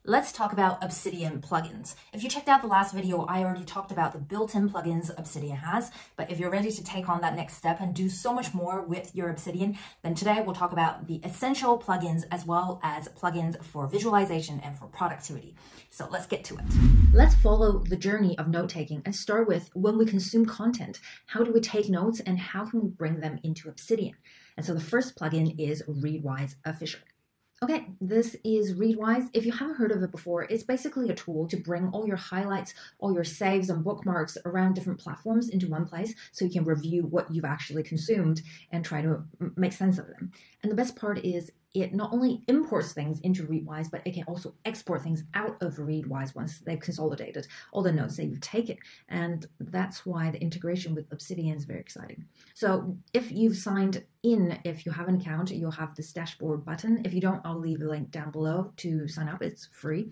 Let's talk about Obsidian plugins. If you checked out the last video, I already talked about the built-in plugins Obsidian has, but if you're ready to take on that next step and do so much more with your Obsidian, then today we'll talk about the essential plugins as well as plugins for visualization and for productivity. So let's get to it. Let's follow the journey of note-taking and start with when we consume content. How do we take notes and how can we bring them into Obsidian? And so the first plugin is Readwise Official. Okay, this is Readwise. If you haven't heard of it before, it's basically a tool to bring all your highlights, all your saves and bookmarks around different platforms into one place so you can review what you've actually consumed and try to make sense of them. And the best part is it not only imports things into Readwise, but it can also export things out of Readwise once they've consolidated all the notes that you've taken. And that's why the integration with Obsidian is very exciting. So if you've signed in, if you have an account, you'll have this dashboard button. If you don't, I'll leave a link down below to sign up. It's free.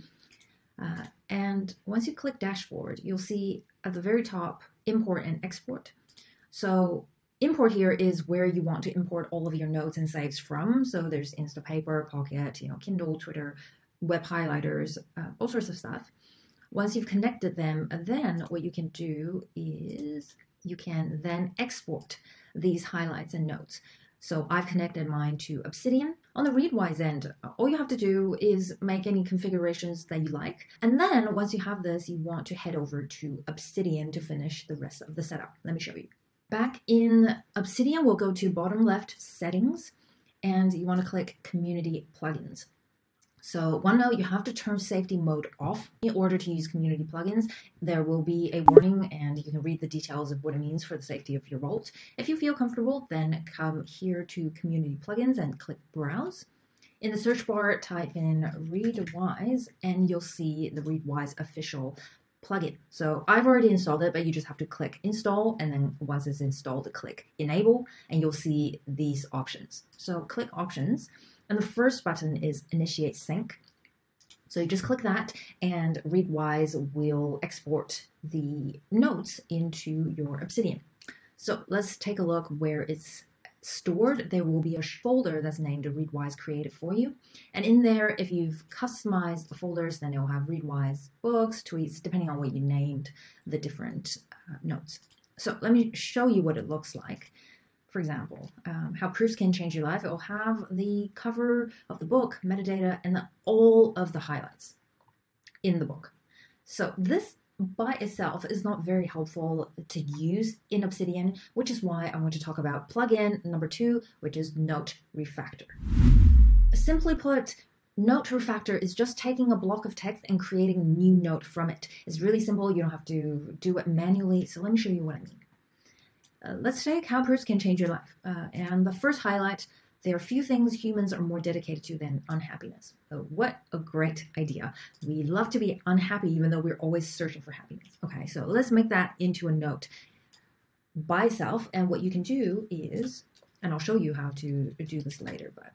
And once you click dashboard, you'll see at the very top, import and export. So import here is where you want to import all of your notes and saves from. So there's Instapaper, Pocket, Kindle, Twitter, web highlighters, all sorts of stuff. Once you've connected them, then what you can do is you can then export these highlights and notes. So I've connected mine to Obsidian. On the Readwise end, all you have to do is make any configurations that you like. And then once you have this, you want to head over to Obsidian to finish the rest of the setup. Let me show you. Back in Obsidian, we'll go to bottom left settings, and you want to click community plugins. So one note, you have to turn safety mode off in order to use community plugins. There will be a warning and you can read the details of what it means for the safety of your vault. If you feel comfortable, then come here to community plugins and click browse. In the search bar, type in Readwise and you'll see the Readwise official plugin. So I've already installed it, but you just have to click install, and then once it's installed, click enable, and you'll see these options. So click options, and the first button is initiate sync. So you just click that, and Readwise will export the notes into your Obsidian. So let's take a look where it's stored. There will be a folder that's named Readwise created for you. And in there, if you've customized the folders, then it'll have Readwise books, tweets, depending on what you named the different notes. So let me show you what it looks like. For example, how proofs can change your life. It will have the cover of the book, metadata, and all of the highlights in the book. So this by itself is not very helpful to use in Obsidian, which is why I want to talk about plugin number 2, which is Note Refactor. Simply put, Note Refactor is just taking a block of text and creating a new note from it. It's really simple. You don't have to do it manually. So let me show you what I mean. Let's take how proofs can change your life. And the first highlight, there are few things humans are more dedicated to than unhappiness. So what a great idea. We love to be unhappy even though we're always searching for happiness. Okay, so let's make that into a note by itself. And what you can do is, and I'll show you how to do this later, but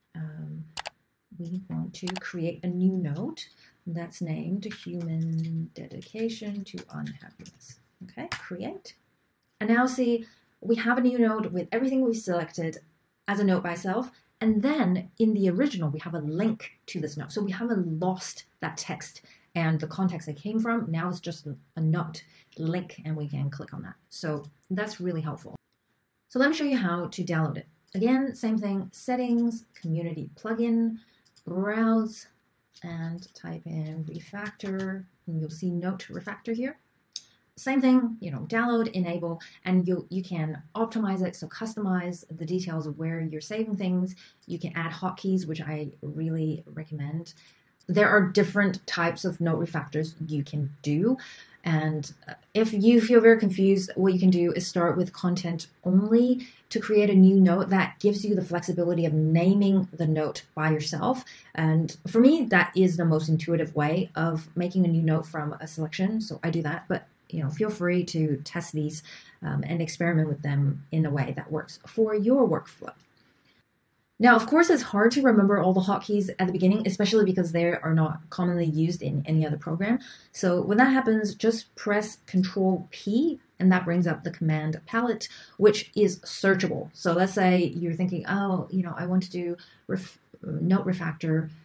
we want to create a new note that's named Human Dedication to Unhappiness. Okay, create. And now see, we have a new note with everything we've selected as a note by itself, and then in the original we have a link to this note. So we haven't lost that text and the context it came from. Now it's just a note link and we can click on that. So that's really helpful. So let me show you how to download it. Again, same thing, settings, community plugin, browse, and type in refactor, and you'll see Note Refactor here. Same thing, download, enable, and you can optimize it, so customize the details of where you're saving things. You can add hotkeys, which I really recommend. There are different types of note refactors you can do, and if you feel very confused, what you can do is start with content only to create a new note that gives you the flexibility of naming the note by yourself. And for me, that is the most intuitive way of making a new note from a selection, so I do that. But feel free to test these and experiment with them in a way that works for your workflow. Now, of course, it's hard to remember all the hotkeys at the beginning, especially because they are not commonly used in any other program. So when that happens, just press Control P, and that brings up the command palette, which is searchable. So let's say you're thinking, oh, I want to do Note Refactor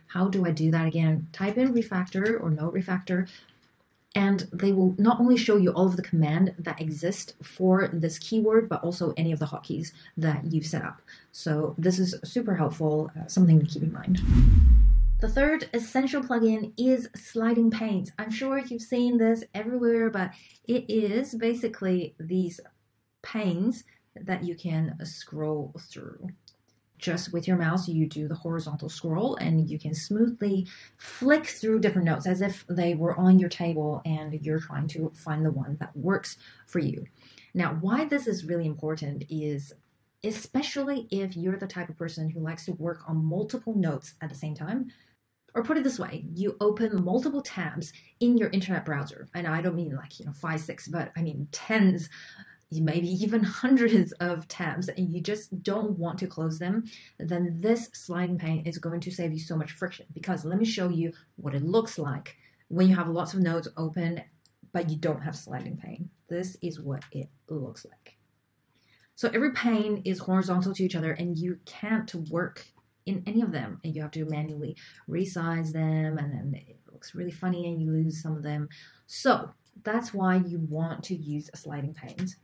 How do I do that again? Type in Refactor or Note Refactor, and they will not only show you all of the command that exist for this keyword, but also any of the hotkeys that you've set up. So this is super helpful, something to keep in mind. The third essential plugin is sliding panes. I'm sure you've seen this everywhere, but it is basically these panes that you can scroll through. Just with your mouse, you do the horizontal scroll and you can smoothly flick through different notes as if they were on your table and you're trying to find the one that works for you. Now, why this is really important is especially if you're the type of person who likes to work on multiple notes at the same time. Or put it this way, you open multiple tabs in your internet browser. And I don't mean like, 5, 6, but I mean tens, maybe even hundreds of tabs, and you just don't want to close them, then this sliding pane is going to save you so much friction. Because let me show you what it looks like when you have lots of notes open, but you don't have sliding pane. This is what it looks like. So every pane is horizontal to each other, and you can't work in any of them, and you have to manually resize them, and then it looks really funny and you lose some of them. So that's why you want to use sliding panes.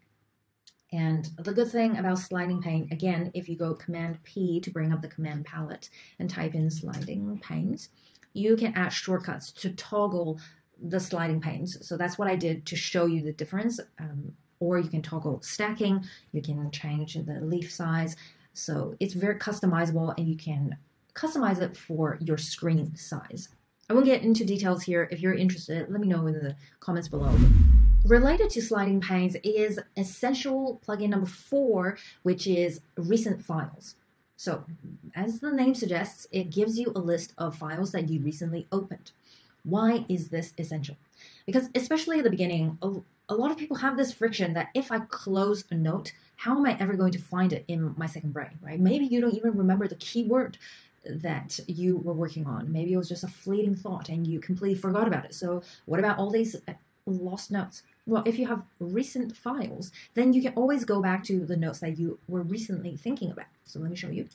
And the good thing about sliding pane, again, if you go Command P to bring up the command palette and type in sliding panes, you can add shortcuts to toggle the sliding panes. So that's what I did to show you the difference. Or you can toggle stacking, you can change the leaf size. So it's very customizable, and you can customize it for your screen size. I won't get into details here. If you're interested, let me know in the comments below. Related to sliding panes is essential plugin number 4, which is recent files. So as the name suggests, it gives you a list of files that you recently opened. Why is this essential? Because especially at the beginning, a lot of people have this friction that if I close a note, how am I ever going to find it in my second brain, right? Maybe you don't even remember the keyword that you were working on. Maybe it was just a fleeting thought and you completely forgot about it. So what about all these lost notes? Well, if you have recent files, then you can always go back to the notes that you were recently thinking about. So let me show you.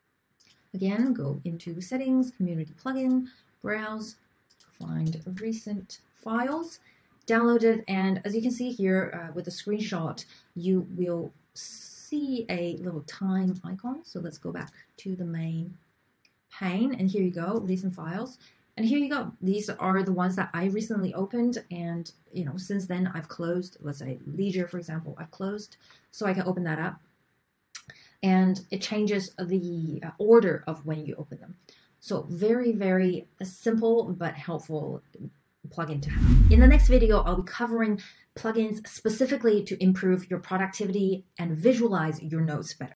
Again, go into Settings, Community Plugin, Browse, find recent files, download it, and as you can see here with the screenshot, you will see a little time icon. So let's go back to the main pane, and here you go, recent files. And here you go. These are the ones that I recently opened, and since then I've closed. Let's say Leisure, for example, I've closed, so I can open that up. And it changes the order of when you open them. So very, very simple but helpful plugin to have. In the next video, I'll be covering plugins specifically to improve your productivity and visualize your notes better.